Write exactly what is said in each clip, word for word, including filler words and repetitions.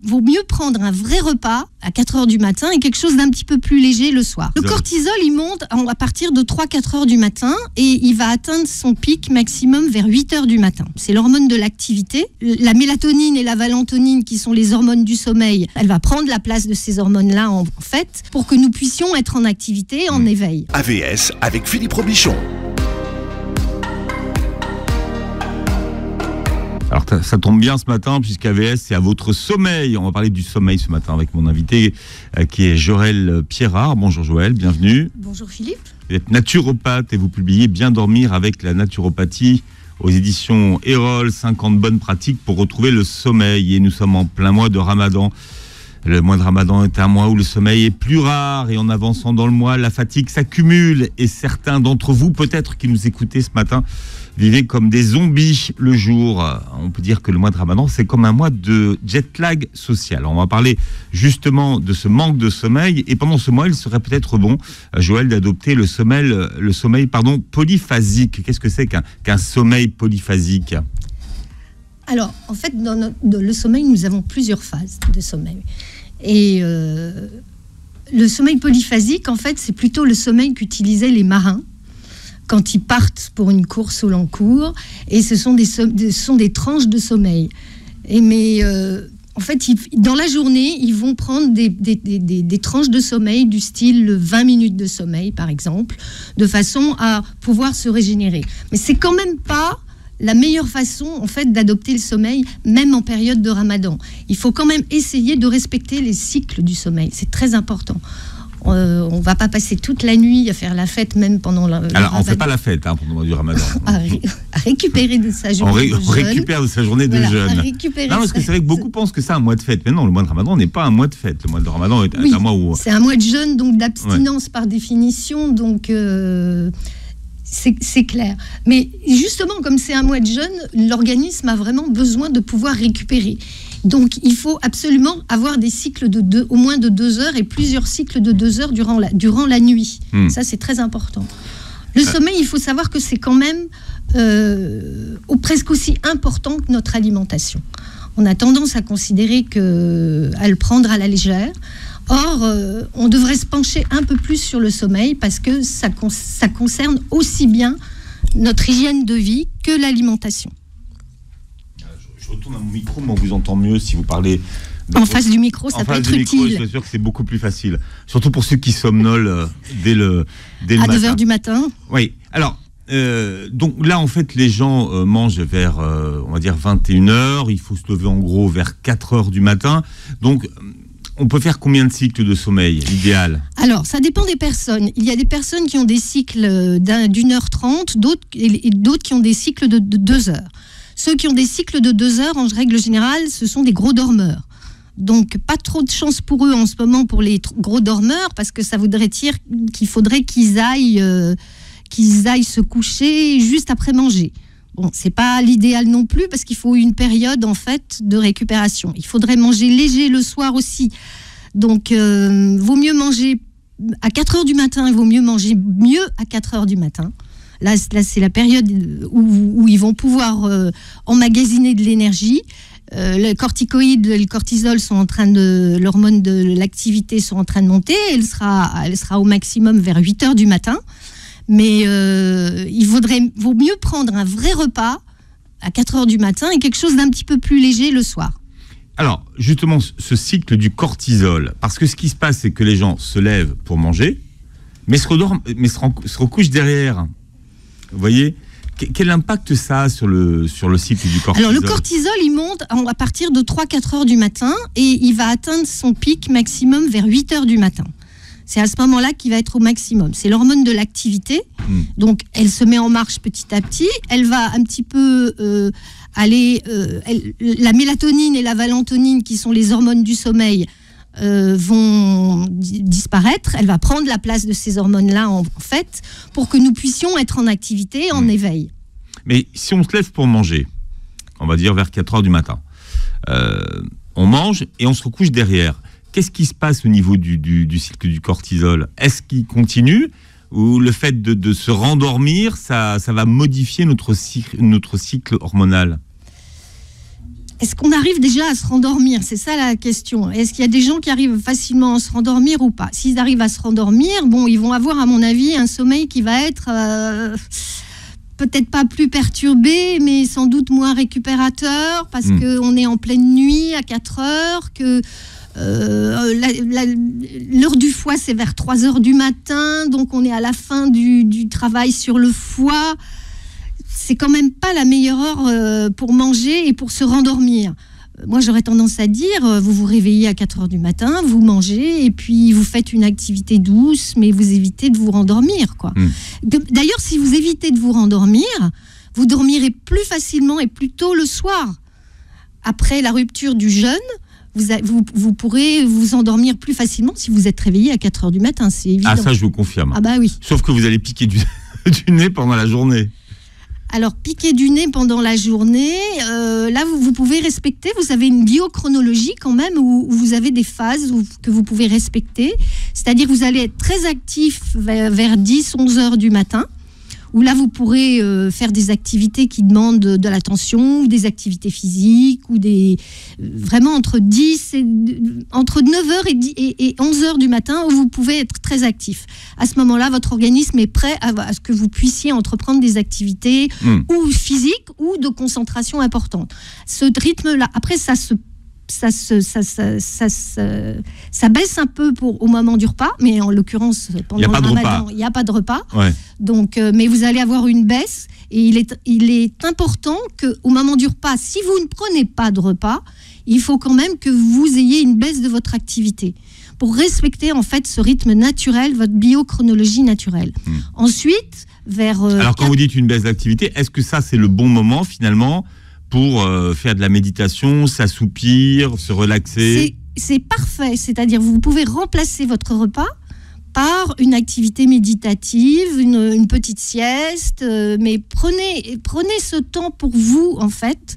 vaut mieux prendre un vrai repas à quatre heures du matin et quelque chose d'un petit peu plus léger le soir. Le cortisol, il monte à partir de trois à quatre heures du matin et il va atteindre son pic maximum vers huit heures du matin. C'est l'hormone de l'activité. La mélatonine et la valentonine, qui sont les hormones du sommeil, elle va prendre la place de ces hormones-là, en fait, pour que nous puissions être en activité, en mmh. éveil. A V S avec Philippe Robichon. Alors ça tombe bien ce matin puisqu'A V S c'est à votre sommeil. On va parler du sommeil ce matin avec mon invité euh, qui est Joël Pierrard. Bonjour Joël, bienvenue. Bonjour Philippe. Vous êtes naturopathe et vous publiez Bien dormir avec la naturopathie aux éditions Erol, cinquante bonnes pratiques pour retrouver le sommeil. Et nous sommes en plein mois de Ramadan. Le mois de Ramadan est un mois où le sommeil est plus rare et en avançant dans le mois, la fatigue s'accumule et certains d'entre vous, peut-être qui nous écoutez ce matin, vivez comme des zombies le jour. On peut dire que le mois de Ramadan, c'est comme un mois de jet lag social. On va parler justement de ce manque de sommeil et pendant ce mois, il serait peut-être bon, Joël, d'adopter le sommeil, le sommeil pardon, polyphasique. Qu'est-ce que c'est qu'un, qu'un sommeil polyphasique ? Alors, en fait, dans, notre, dans le sommeil, nous avons plusieurs phases de sommeil. Et euh, le sommeil polyphasique, en fait, c'est plutôt le sommeil qu'utilisaient les marins quand ils partent pour une course au long cours. Et ce sont des, ce sont des tranches de sommeil. Et mais, euh, en fait, ils, dans la journée, ils vont prendre des, des, des, des, des tranches de sommeil du style vingt minutes de sommeil, par exemple, de façon à pouvoir se régénérer. Mais c'est quand même pas la meilleure façon, en fait, d'adopter le sommeil, même en période de Ramadan. Il faut quand même essayer de respecter les cycles du sommeil. C'est très important. Euh, on ne va pas passer toute la nuit à faire la fête, même pendant la. Alors, on ne fait pas la fête hein, pendant le mois du Ramadan. à, ré- à récupérer de sa journée on ré- de jeûne. On récupère de sa journée de voilà, jeûne. À récupérer non, parce que c'est vrai que beaucoup pensent que c'est un mois de fête. Mais non, le mois de Ramadan n'est pas un mois de fête. Le mois de Ramadan est oui, un mois où. C'est un mois de jeûne, donc d'abstinence ouais. par définition. Donc. Euh, C'est, c'est clair. Mais justement, comme c'est un mois de jeûne, l'organisme a vraiment besoin de pouvoir récupérer. Donc, il faut absolument avoir des cycles de deux, au moins de deux heures et plusieurs cycles de deux heures durant la, durant la nuit. Mmh. Ça, c'est très important. Le sommeil, il faut savoir que c'est quand même euh, presque aussi important que notre alimentation. On a tendance à considérer que, à le prendre à la légère. Or, euh, on devrait se pencher un peu plus sur le sommeil parce que ça, con- ça concerne aussi bien notre hygiène de vie que l'alimentation. Je, je retourne à mon micro, mais on vous entend mieux si vous parlez... De... En face du micro, ça en peut être micro, utile. Je suis sûr que c'est beaucoup plus facile. Surtout pour ceux qui somnolent euh, dès le, dès le à matin. À deux heures du matin. Oui. Alors, euh, donc là, en fait, les gens euh, mangent vers, euh, on va dire, vingt et une heures. Il faut se lever en gros vers quatre heures du matin. Donc... On peut faire combien de cycles de sommeil, idéal ? Alors, ça dépend des personnes. Il y a des personnes qui ont des cycles d'un, d'une heure trente, d'autres, et d'autres qui ont des cycles de, de deux heures. Ceux qui ont des cycles de deux heures, en règle générale, ce sont des gros dormeurs. Donc, pas trop de chance pour eux en ce moment pour les t- gros dormeurs, parce que ça voudrait dire qu'il faudrait qu'ils aillent, euh, qu'ils aillent se coucher juste après manger. Bon, c'est pas l'idéal non plus parce qu'il faut une période en fait de récupération. Il faudrait manger léger le soir aussi. Donc, euh, vaut mieux manger à quatre heures du matin, il vaut mieux manger mieux à quatre heures du matin. Là, là c'est la période où, où ils vont pouvoir euh, emmagasiner de l'énergie. Euh, le corticoïde, le cortisol sont en train de, l'hormone de l'activité sont en train de monter. Elle sera, elle sera au maximum vers huit heures du matin. Mais euh, il vaudrait, vaut mieux prendre un vrai repas à quatre heures du matin et quelque chose d'un petit peu plus léger le soir. Alors, justement, ce cycle du cortisol, parce que ce qui se passe, c'est que les gens se lèvent pour manger, mais se, redorment, mais se, se recouchent derrière. Vous voyez ? Quel impact ça a sur le, sur le cycle du cortisol ? Alors, le cortisol, il monte à partir de trois à quatre heures du matin et il va atteindre son pic maximum vers huit heures du matin. C'est à ce moment-là qu'il va être au maximum. C'est l'hormone de l'activité. Mmh. Donc, elle se met en marche petit à petit. Elle va un petit peu euh, aller... Euh, elle, la mélatonine et la valentonine, qui sont les hormones du sommeil, euh, vont di- disparaître. Elle va prendre la place de ces hormones-là, en, en fait, pour que nous puissions être en activité, en mmh. éveil. Mais si on se lève pour manger, on va dire vers quatre heures du matin, euh, on mange et on se recouche derrière. Qu'est-ce qui se passe au niveau du, du, du cycle du cortisol ? Est-ce qu'il continue ou le fait de, de se rendormir, ça, ça va modifier notre cycle, notre cycle hormonal ? est-ce qu'on arrive déjà à se rendormir? C'est ça la question. Est-ce qu'il y a des gens qui arrivent facilement à se rendormir ou pas? S'ils arrivent à se rendormir, bon, ils vont avoir, à mon avis, un sommeil qui va être euh, peut-être pas plus perturbé, mais sans doute moins récupérateur, parce mmh. qu'on est en pleine nuit à quatre heures, que euh, la, la, l'heure du foie, c'est vers trois heures du matin, donc on est à la fin du, du travail sur le foie. C'est quand même pas la meilleure heure euh, pour manger et pour se rendormir. Euh, moi, j'aurais tendance à dire, euh, vous vous réveillez à quatre heures du matin, vous mangez, et puis vous faites une activité douce, mais vous évitez de vous rendormir, quoi. Mmh. De, d'ailleurs, si vous évitez de vous rendormir, vous dormirez plus facilement et plus tôt le soir. Après la rupture du jeûne, vous, a, vous, vous pourrez vous endormir plus facilement si vous êtes réveillé à quatre heures du matin, c'est évident. Ah, ça, je vous confirme. Ah bah oui. Sauf que vous allez piquer du, du nez pendant la journée. Alors, piquer du nez pendant la journée, euh, là, vous, vous pouvez respecter. Vous avez une biochronologie quand même où, où vous avez des phases où, que vous pouvez respecter. C'est-à-dire que vous allez être très actif vers, vers dix, onze heures du matin, où là, vous pourrez euh, faire des activités qui demandent de, de l'attention, ou des activités physiques, ou des... Vraiment entre, dix et, entre neuf heures et, dix, et, et onze heures du matin, où vous pouvez être très actif. À ce moment-là, votre organisme est prêt à, à ce que vous puissiez entreprendre des activités mmh. ou physiques ou de concentration importante. Ce rythme-là, après, ça se Ça, se, ça, ça, ça, ça, ça baisse un peu pour, au moment du repas, mais en l'occurrence, pendant le ramadan, il n'y a pas de repas. Ouais. Donc, euh, mais vous allez avoir une baisse, et il est, il est important qu'au moment du repas, si vous ne prenez pas de repas, il faut quand même que vous ayez une baisse de votre activité pour respecter en fait ce rythme naturel, votre biochronologie naturelle. Mmh. Ensuite, vers... Euh, Alors, quand quatre... vous dites une baisse d'activité, est-ce que ça, c'est le bon moment, finalement, pour euh, faire de la méditation, s'assoupir, se relaxer? C'est, c'est parfait, c'est-à-dire vous pouvez remplacer votre repas par une activité méditative, une, une petite sieste, euh, mais prenez, prenez ce temps pour vous, en fait,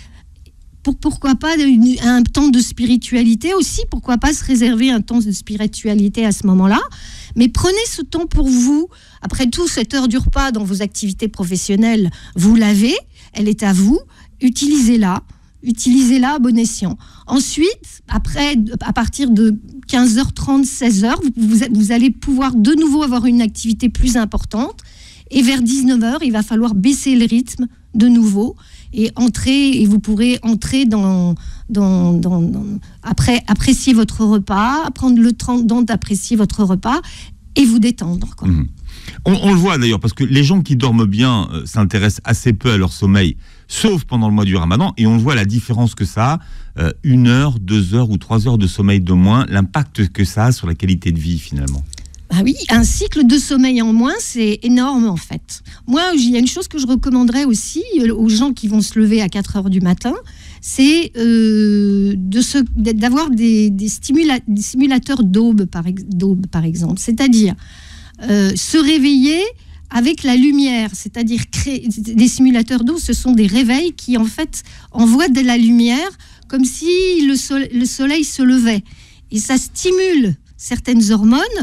pour pourquoi pas une, un temps de spiritualité aussi, pourquoi pas se réserver un temps de spiritualité à ce moment-là, mais prenez ce temps pour vous. Après tout, cette heure du repas dans vos activités professionnelles, vous l'avez, elle est à vous. Utilisez-la, utilisez-la à bon escient. Ensuite, après, à partir de quinze heures trente, seize heures, vous, vous, vous allez pouvoir de nouveau avoir une activité plus importante. Et vers dix-neuf heures, il va falloir baisser le rythme de nouveau et entrer, et vous pourrez entrer dans, dans, dans, dans après, apprécier votre repas, prendre le temps d'apprécier votre repas et vous détendre, quoi. Mmh. On, on le voit d'ailleurs, parce que les gens qui dorment bien euh, s'intéressent assez peu à leur sommeil, sauf pendant le mois du Ramadan, et on voit la différence que ça a, euh, une heure, deux heures ou trois heures de sommeil de moins, l'impact que ça a sur la qualité de vie finalement. Ah oui, un cycle de sommeil en moins, c'est énorme en fait. Moi, il y a une chose que je recommanderais aussi aux gens qui vont se lever à quatre heures du matin, c'est euh, de se, d'avoir des, des, stimula, des simulateurs d'aube par, d'aube, par exemple. C'est-à-dire euh, se réveiller avec la lumière, c'est-à-dire créer des simulateurs d'eau, ce sont des réveils qui en fait envoient de la lumière comme si le, soleil, le soleil se levait. Et ça stimule certaines hormones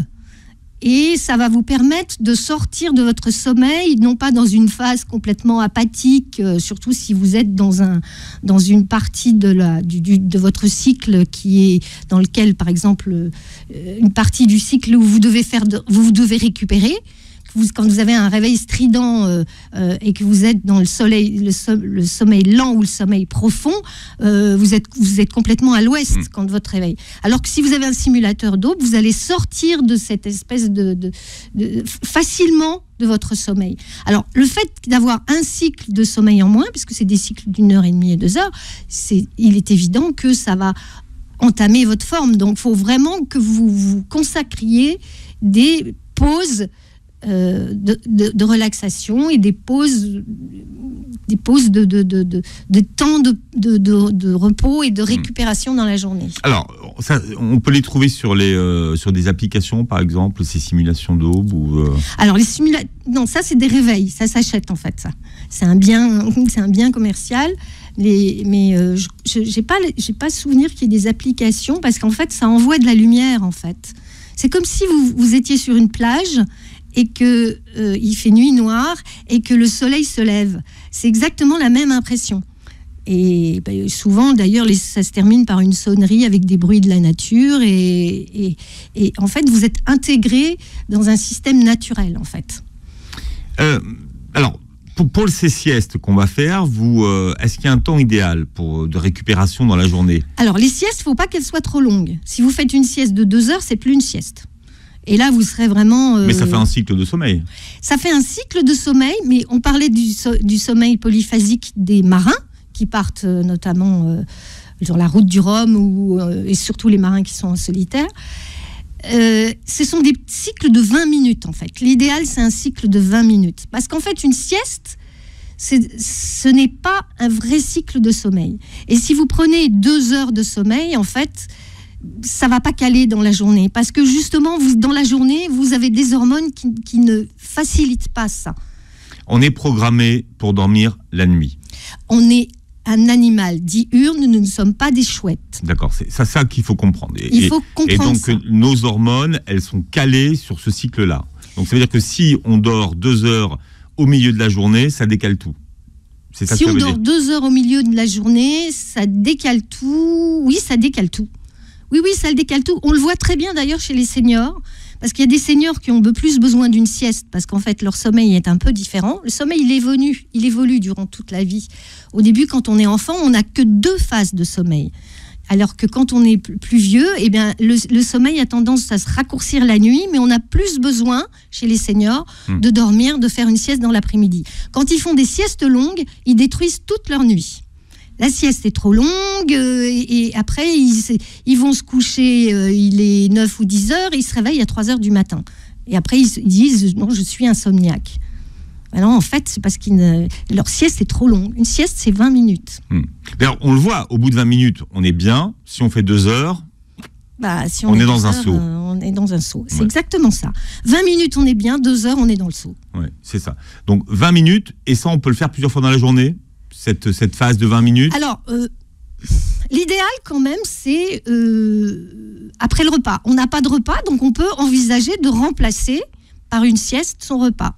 et ça va vous permettre de sortir de votre sommeil, non pas dans une phase complètement apathique, euh, surtout si vous êtes dans, un, dans une partie de, la, du, du, de votre cycle qui est dans lequel, par exemple, euh, une partie du cycle où vous devez, faire de, vous devez récupérer. Vous, quand vous avez un réveil strident euh, euh, et que vous êtes dans le, soleil, le, so, le sommeil lent ou le sommeil profond, euh, vous, êtes, vous êtes complètement à l'ouest mmh. quand votre réveil. Alors que si vous avez un simulateur d'aube, vous allez sortir de cette espèce de, de, de facilement de votre sommeil. Alors, le fait d'avoir un cycle de sommeil en moins, puisque c'est des cycles d'une heure et demie et deux heures, c'est, il est évident que ça va entamer votre forme. Donc, il faut vraiment que vous vous consacriez des pauses Euh, de, de, de relaxation et des pauses, des pauses de, de, de, de, de temps de, de, de, de repos et de récupération dans la journée. Alors, ça, on peut les trouver sur, les, euh, sur des applications, par exemple, ces simulations d'aube ou euh... Alors, les simulations... Non, ça, c'est des réveils. Ça s'achète, en fait, ça. C'est un bien, c'est un bien commercial. Les, mais euh, je n'ai pas, j'ai pas souvenir qu'il y ait des applications parce qu'en fait, ça envoie de la lumière, en fait. C'est comme si vous, vous étiez sur une plage et qu'il euh, fait nuit noire et que le soleil se lève. C'est exactement la même impression. Et ben, souvent, d'ailleurs, les, ça se termine par une sonnerie avec des bruits de la nature. Et, et, et en fait, vous êtes intégré dans un système naturel, en fait. Euh, alors, pour, pour ces siestes qu'on va faire, vous, euh, est-ce qu'il y a un temps idéal pour, de récupération dans la journée? Alors, les siestes, il ne faut pas qu'elles soient trop longues. Si vous faites une sieste de deux heures, c'est plus une sieste. Et là, vous serez vraiment... Euh, mais ça fait un cycle de sommeil. Ça fait un cycle de sommeil, mais on parlait du, so, du sommeil polyphasique des marins, qui partent euh, notamment euh, sur la route du Rhum, ou, euh, et surtout les marins qui sont en solitaire. Euh, ce sont des cycles de vingt minutes, en fait. L'idéal, c'est un cycle de vingt minutes. Parce qu'en fait, une sieste, c'est, ce n'est pas un vrai cycle de sommeil. Et si vous prenez deux heures de sommeil, en fait, ça ne va pas caler dans la journée. Parce que justement, vous, dans la journée, vous avez des hormones qui, qui ne facilitent pas ça. On est programmé pour dormir la nuit. On est un animal diurne, nous ne sommes pas des chouettes. D'accord, c'est ça, ça qu'il faut comprendre. Et, Il faut comprendre Et donc, ça. nos hormones, elles sont calées sur ce cycle-là. Donc, ça veut dire que si on dort deux heures au milieu de la journée, ça décale tout. C'est ça si que ça on veut dort dire. deux heures au milieu de la journée, ça décale tout. Oui, ça décale tout. Oui, oui, ça le décale tout. On le voit très bien d'ailleurs chez les seniors. Parce qu'il y a des seniors qui ont plus besoin d'une sieste parce qu'en fait, leur sommeil est un peu différent. Le sommeil, il évolue, il évolue durant toute la vie. Au début, quand on est enfant, on n'a que deux phases de sommeil. Alors que quand on est plus vieux, eh bien, le, le sommeil a tendance à se raccourcir la nuit, mais on a plus besoin, chez les seniors, mmh. de dormir, de faire une sieste dans l'après-midi. Quand ils font des siestes longues, ils détruisent toute leur nuit. La sieste est trop longue euh, et, et après, ils, ils vont se coucher, euh, il est neuf ou dix heures, et ils se réveillent à trois heures du matin. Et après, ils, ils disent « Non, je suis insomniaque ». Alors, en fait, c'est parce que leur sieste est trop longue. Une sieste, c'est vingt minutes. Hum. D'ailleurs, on le voit, au bout de vingt minutes, on est bien. Si on fait deux heures, bah, si on, on est, est dans un heures, seau. Euh, on est dans un seau. C'est ouais. exactement ça. vingt minutes, on est bien. deux heures, on est dans le seau. Oui, c'est ça. Donc, vingt minutes, et ça, on peut le faire plusieurs fois dans la journée, cette, cette phase de vingt minutes. Alors, euh, l'idéal, quand même, c'est euh, après le repas. On n'a pas de repas, donc on peut envisager de remplacer par une sieste son repas.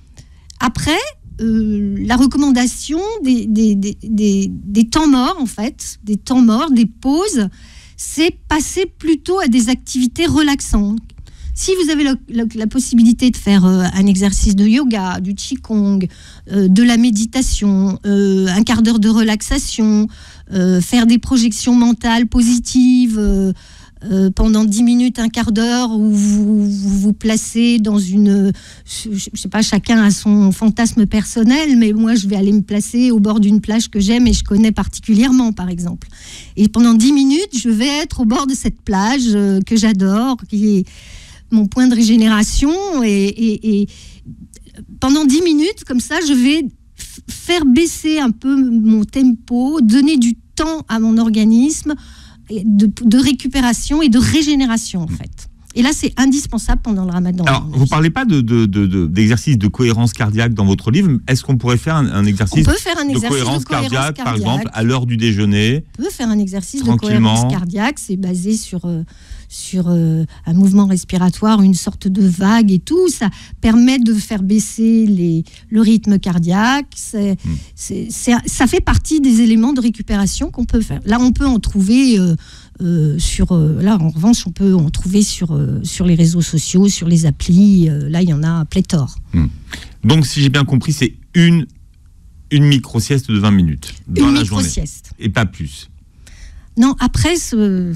Après, euh, la recommandation des, des, des, des, des temps morts, en fait, des temps morts, des pauses, c'est passer plutôt à des activités relaxantes. Si vous avez la, la, la possibilité de faire euh, un exercice de yoga, du qigong, euh, de la méditation, euh, un quart d'heure de relaxation, euh, faire des projections mentales positives euh, euh, pendant dix minutes, un quart d'heure, où vous vous, vous placez dans une... Je ne sais pas, chacun a son fantasme personnel, mais moi, je vais aller me placer au bord d'une plage que j'aime et je connais particulièrement, par exemple. Et pendant dix minutes, je vais être au bord de cette plage euh, que j'adore, qui est mon point de régénération, et, et, et pendant dix minutes, comme ça, je vais f- faire baisser un peu mon tempo, donner du temps à mon organisme de, de récupération et de régénération, en fait. Et là, c'est indispensable pendant le ramadan. Alors, vous ne parlez pas de, de, de, de, d'exercice de cohérence cardiaque dans votre livre. Est-ce qu'on pourrait faire un, un exercice, on peut faire un exercice de, cohérence de cohérence cardiaque, cardiaque, par exemple, à l'heure du déjeuner? On peut faire un exercice de cohérence cardiaque. C'est basé sur... Euh, sur euh, un mouvement respiratoire, une sorte de vague et tout. Ça permet de faire baisser les, le rythme cardiaque. C'est, mmh. c'est, c'est, ça fait partie des éléments de récupération qu'on peut faire. Là, on peut en trouver euh, euh, sur... Euh, là, en revanche, on peut en trouver sur, euh, sur les réseaux sociaux, sur les applis. Euh, là, il y en a pléthore. Mmh. Donc, si j'ai bien compris, c'est une, une micro-sieste de vingt minutes dans une la journée. Micro-sieste. Et pas plus. Non, après... Ce,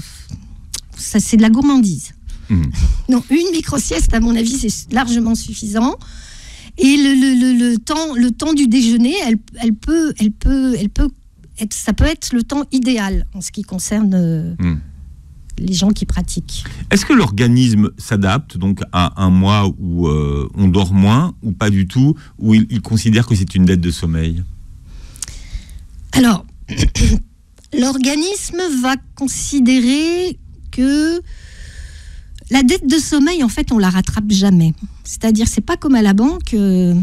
ça, c'est de la gourmandise. Mmh. Non, une micro-sieste, à mon avis, c'est largement suffisant. Et le, le, le, le, temps, le temps du déjeuner, elle, elle peut, elle peut, elle peut être, ça peut être le temps idéal en ce qui concerne euh, mmh. les gens qui pratiquent. Est-ce que l'organisme s'adapte donc à un mois où euh, on dort moins, ou pas du tout, où il, il considère que c'est une dette de sommeil? Alors, l'organisme va considérer que la dette de sommeil, en fait, on la rattrape jamais. C'est-à-dire, c'est pas comme à la banque, euh,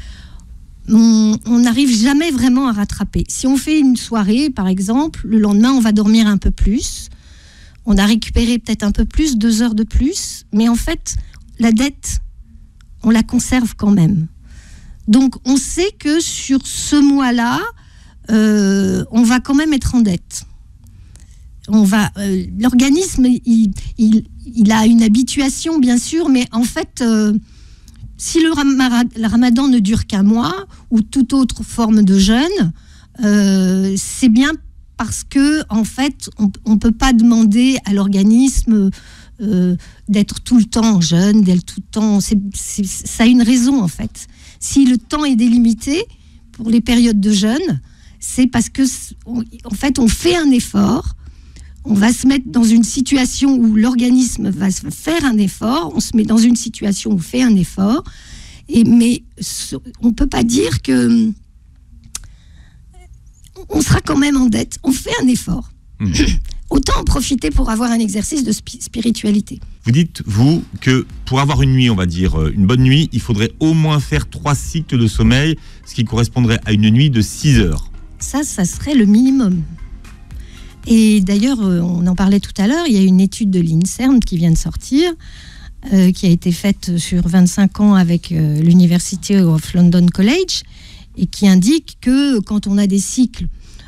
on n'arrive jamais vraiment à rattraper. Si on fait une soirée, par exemple, le lendemain, on va dormir un peu plus. On a récupéré peut-être un peu plus, deux heures de plus, mais en fait, la dette, on la conserve quand même. Donc, on sait que sur ce mois-là, euh, on va quand même être en dette. On va, euh, l'organisme, il, il, il a une habituation, bien sûr, mais en fait, euh, si le, ram- le ramadan ne dure qu'un mois, ou toute autre forme de jeûne, euh, c'est bien parce que, en fait, on ne peut pas demander à l'organisme euh, d'être tout le temps en jeûne, d'être tout le temps... C'est, c'est, ça a une raison, en fait. Si le temps est délimité pour les périodes de jeûne, c'est parce que, en fait, on fait un effort. On va se mettre dans une situation où l'organisme va faire un effort, on se met dans une situation où on fait un effort, et, mais on ne peut pas dire que on sera quand même en dette, on fait un effort. Mmh. Autant en profiter pour avoir un exercice de spi- spiritualité. Vous dites, vous, que pour avoir une nuit, on va dire, une bonne nuit, il faudrait au moins faire trois cycles de sommeil, ce qui correspondrait à une nuit de six heures. Ça, ça serait le minimum. Et d'ailleurs, on en parlait tout à l'heure, il y a une étude de l'INSERM qui vient de sortir, euh, qui a été faite sur vingt-cinq ans avec euh, l'University of London College, et qui indique que quand on a des cycles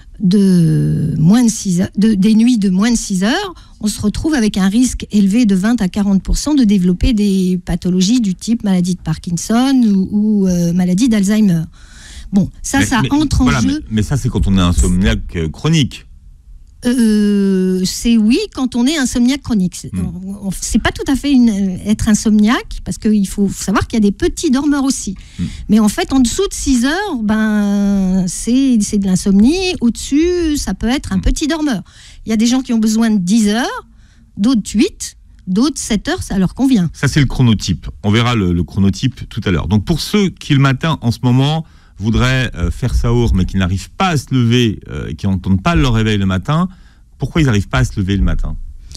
de moins de six heures, de, des nuits de moins de six heures, on se retrouve avec un risque élevé de vingt à quarante pour cent de développer des pathologies du type maladie de Parkinson ou, ou euh, maladie d'Alzheimer. Bon, ça, mais, ça mais, entre voilà, en jeu. Mais, mais ça, c'est quand on est insomniaque euh, chronique. Euh, c'est oui quand on est insomniaque chronique. C'est, mmh. on, on, c'est pas tout à fait une, être insomniaque, parce qu'il faut savoir qu'il y a des petits dormeurs aussi. Mmh. Mais en fait, en dessous de six heures, ben, c'est, c'est de l'insomnie. Au-dessus, ça peut être un mmh. petit dormeur. Il y a des gens qui ont besoin de dix heures, d'autres huit, d'autres sept heures, ça leur convient. Ça, c'est le chronotype. On verra le, le chronotype tout à l'heure. Donc, pour ceux qui, le matin, en ce moment, voudraient euh, faire saour, mais qui n'arrivent pas à se lever, euh, et qui n'entendent pas leur réveil le matin, pourquoi ils n'arrivent pas à se lever le matin ?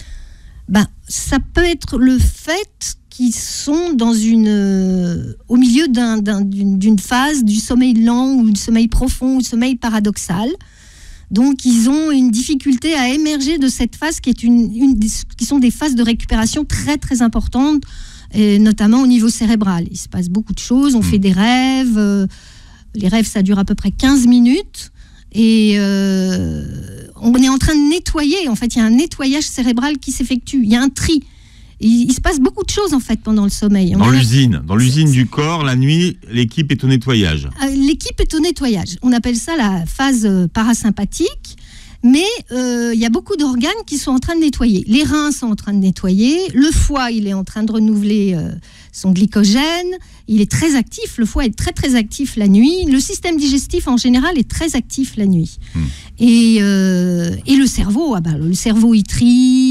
Ben, ça peut être le fait qu'ils sont dans une, euh, au milieu d'un, d'un, d'une, d'une phase du sommeil lent, ou du sommeil profond, ou du sommeil paradoxal. Donc, ils ont une difficulté à émerger de cette phase qui, est une, une, qui sont des phases de récupération très, très importantes, et notamment au niveau cérébral. Il se passe beaucoup de choses, on mmh. fait des rêves... Euh, Les rêves, ça dure à peu près quinze minutes. Et euh, on est en train de nettoyer. En fait, il y a un nettoyage cérébral qui s'effectue. Il y a un tri. Et il se passe beaucoup de choses, en fait, pendant le sommeil. Dans l'usine, dans l'usine du corps, la nuit, l'équipe est au nettoyage. L'équipe est au nettoyage. On appelle ça la phase parasympathique. Mais euh, il y a beaucoup d'organes qui sont en train de nettoyer. Les reins sont en train de nettoyer. Le foie, il est en train de renouveler euh, son glycogène. Il est très actif. Le foie est très, très actif la nuit. Le système digestif, en général, est très actif la nuit. Mmh. Et, euh, et le cerveau, ah ben, le cerveau, il trie,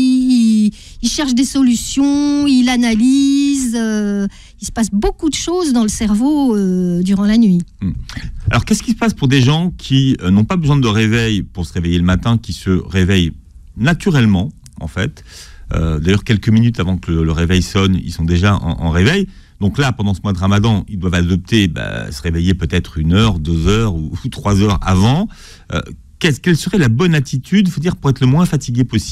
il, il cherche des solutions, il analyse. Euh, il se passe beaucoup de choses dans le cerveau euh, durant la nuit. Mmh. Alors, qu'est-ce qui se passe pour des gens qui euh, n'ont pas besoin de réveil pour se réveiller le matin, qui se réveillent naturellement, en fait. Euh, d'ailleurs, quelques minutes avant que le, le réveil sonne, ils sont déjà en, en réveil. Donc là, pendant ce mois de Ramadan, ils doivent adopter, bah, se réveiller peut-être une heure, deux heures ou, ou trois heures avant. Euh, qu'est-ce, quelle serait la bonne attitude, faut dire, pour être le moins fatigué possible ?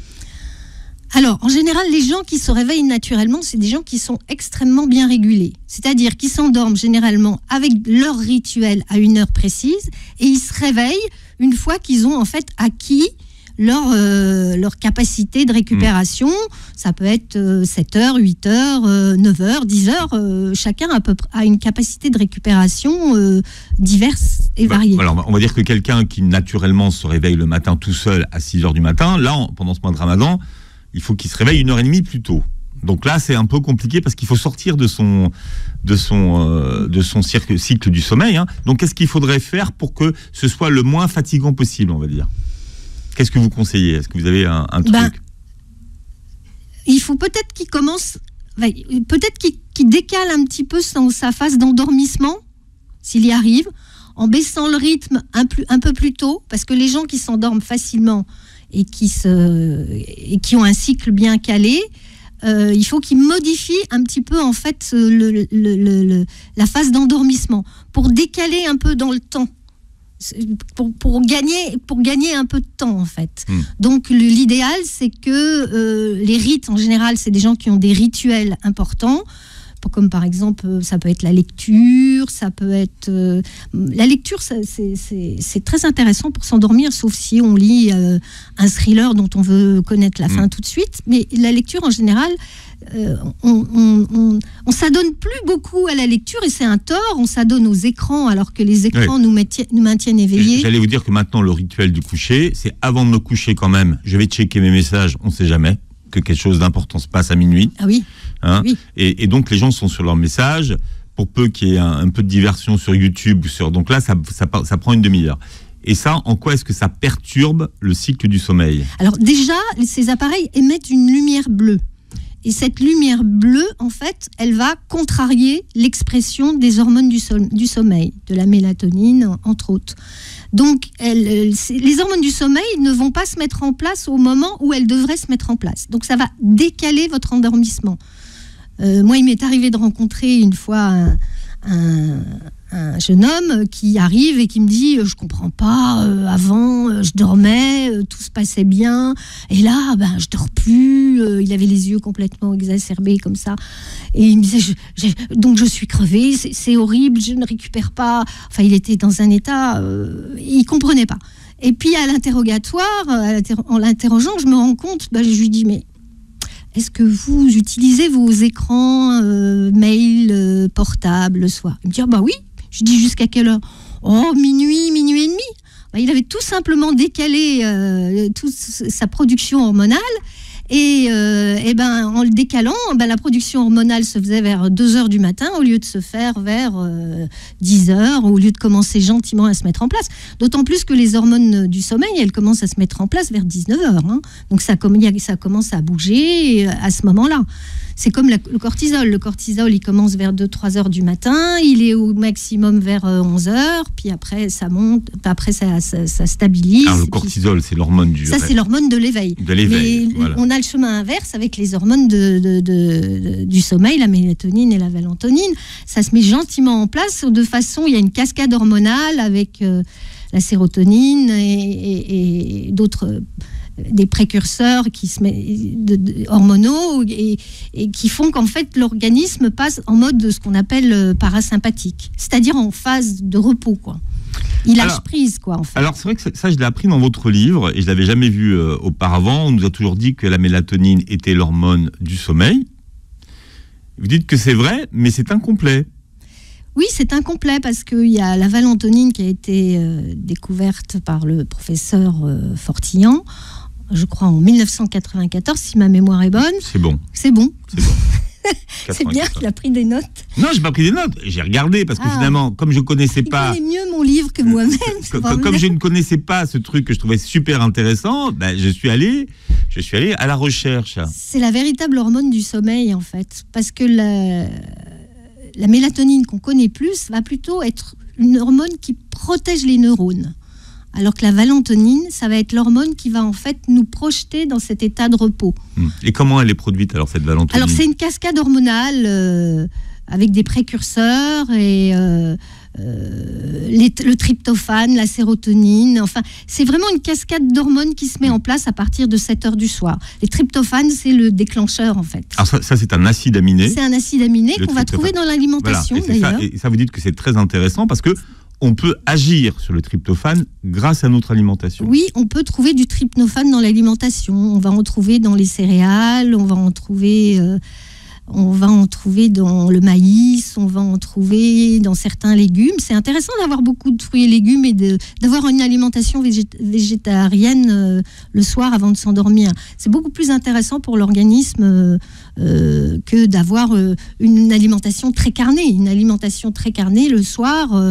Alors, en général, les gens qui se réveillent naturellement, c'est des gens qui sont extrêmement bien régulés. C'est-à-dire qu'ils s'endorment généralement avec leur rituel à une heure précise, et ils se réveillent une fois qu'ils ont en fait acquis leur, euh, leur capacité de récupération. Mmh. Ça peut être euh, sept heures, huit heures, euh, neuf heures, dix heures. Euh, chacun a, peu près, a une capacité de récupération euh, diverse et bah, variée. Alors, on va dire que quelqu'un qui naturellement se réveille le matin tout seul à six heures du matin, là, en, pendant ce mois de Ramadan, il faut qu'il se réveille une heure et demie plus tôt. Donc là, c'est un peu compliqué parce qu'il faut sortir de son, de son, euh, de son cycle, cycle du sommeil. Hein. Donc, qu'est-ce qu'il faudrait faire pour que ce soit le moins fatigant possible, on va dire ? Qu'est-ce que vous conseillez ? Est-ce que vous avez un, un truc ? Ben, il faut peut-être qu'il commence, peut-être qu'il, qu'il décale un petit peu son, sa phase d'endormissement, s'il y arrive, en baissant le rythme un, plus, un peu plus tôt, parce que les gens qui s'endorment facilement et qui, se, et qui ont un cycle bien calé, euh, il faut qu'ils modifient un petit peu en fait le, le, le, le, la phase d'endormissement pour décaler un peu dans le temps. Pour, pour, gagner, pour gagner un peu de temps en fait. Mmh. Donc le, l'idéal c'est que euh, les rites en général c'est des gens qui ont des rituels importants. comme par exemple, ça peut être la lecture, ça peut être... Euh, la lecture, ça, c'est, c'est, c'est très intéressant pour s'endormir, sauf si on lit euh, un thriller dont on veut connaître la mmh. fin tout de suite. Mais la lecture, en général, euh, on, on, on, on s'adonne plus beaucoup à la lecture, et c'est un tort. On s'adonne aux écrans, alors que les écrans oui. nous, maintiennent, nous maintiennent éveillés. J'allais vous dire que maintenant, le rituel du coucher, c'est avant de me coucher quand même, je vais checker mes messages, on ne sait jamais que quelque chose d'important se passe à minuit. Ah oui. Hein oui. Et, et donc les gens sont sur leurs messages, pour peu qu'il y ait un, un peu de diversion sur YouTube ou sur. Donc là, ça, ça, ça prend une demi-heure. Et ça, en quoi est-ce que ça perturbe le cycle du sommeil ? Alors déjà, ces appareils émettent une lumière bleue. Et cette lumière bleue, en fait, elle va contrarier l'expression des hormones du, som- du sommeil, de la mélatonine, entre autres. Donc, elle, elle, les hormones du sommeil ne vont pas se mettre en place au moment où elles devraient se mettre en place. Donc, ça va décaler votre endormissement. Euh, moi, il m'est arrivé de rencontrer une fois un, un, un jeune homme qui arrive et qui me dit « Je ne comprends pas, euh, avant, euh, je dormais, euh, tout se passait bien, et là, ben, je ne dors plus. Euh, » Il avait les yeux complètement exacerbés comme ça. Et il me disait je, « Donc, je suis crevé, c'est, c'est horrible, je ne récupère pas. » Enfin, il était dans un état... Euh, il ne comprenait pas. Et puis, à l'interrogatoire, à l'inter- en l'interrogeant, je me rends compte, ben, je lui dis « Mais... est-ce que vous utilisez vos écrans euh, mail, euh, portables le soir ?» Il me dit ah, « Bah oui. » Je dis « Jusqu'à quelle heure ?»« Oh, minuit, minuit et demi. » Bah, il avait tout simplement décalé euh, toute sa production hormonale. Et, euh, et ben, en le décalant, ben, la production hormonale se faisait vers deux heures du matin au lieu de se faire vers euh, dix heures, au lieu de commencer gentiment à se mettre en place. D'autant plus que les hormones du sommeil, elles commencent à se mettre en place vers dix-neuf heures. Hein. Donc ça, ça commence à bouger à ce moment-là. C'est comme la, le cortisol. Le cortisol, il commence vers deux trois heures du matin, il est au maximum vers onze heures, puis après ça monte, après ça, ça, ça stabilise. Alors le cortisol, puis, c'est l'hormone du... Ça, c'est l'hormone de l'éveil. De l'éveil, Mais voilà. On a le chemin inverse avec les hormones de, de, de, de, du sommeil, la mélatonine et la mélatonine. Ça se met gentiment en place de façon... Il y a une cascade hormonale avec euh, la sérotonine et, et, et d'autres... des précurseurs qui se met, de, de, hormonaux et, et qui font qu'en fait l'organisme passe en mode de ce qu'on appelle parasympathique, c'est-à-dire en phase de repos, quoi. Il lâche alors, prise, quoi, en fait. Alors c'est vrai que ça, je l'ai appris dans votre livre et je l'avais jamais vu euh, auparavant. On nous a toujours dit que la mélatonine était l'hormone du sommeil. Vous dites que c'est vrai, mais c'est incomplet. Oui, c'est incomplet parce qu'il y a la valentonine qui a été euh, découverte par le professeur euh, Fortillan, je crois en dix-neuf cent quatre-vingt-quatorze, si ma mémoire est bonne. C'est bon. C'est bon. C'est bon. C'est bien, il a pris des notes. Non, j'ai pas pris des notes. J'ai regardé parce que ah. finalement, comme je connaissais pas... Il connaît mieux mon livre que moi-même. Comme, comme je ne connaissais pas ce truc que je trouvais super intéressant, ben, je suis allé, je suis allé à la recherche. C'est la véritable hormone du sommeil, en fait. Parce que la, la mélatonine qu'on connaît plus va plutôt être une hormone qui protège les neurones. Alors que la valentonine, ça va être l'hormone qui va en fait nous projeter dans cet état de repos. Et comment elle est produite alors cette valentonine ? Alors c'est une cascade hormonale euh, avec des précurseurs et euh, euh, les, le tryptophane, la sérotonine. Enfin, c'est vraiment une cascade d'hormones qui se met en place à partir de sept heures du soir. Les tryptophanes, c'est le déclencheur en fait. Alors ça, ça c'est un acide aminé. C'est un acide aminé qu'on va trouver dans l'alimentation voilà. et d'ailleurs. Ça, et ça vous dites que c'est très intéressant parce que on peut agir sur le tryptophane grâce à notre alimentation. Oui, on peut trouver du tryptophane dans l'alimentation. On va en trouver dans les céréales, on va en trouver, euh, on va en trouver dans le maïs, on va en trouver dans certains légumes. C'est intéressant d'avoir beaucoup de fruits et légumes et de, d'avoir une alimentation végét- végétarienne euh, le soir avant de s'endormir. C'est beaucoup plus intéressant pour l'organisme euh, euh, que d'avoir euh, une alimentation très carnée. Une alimentation très carnée le soir... Euh,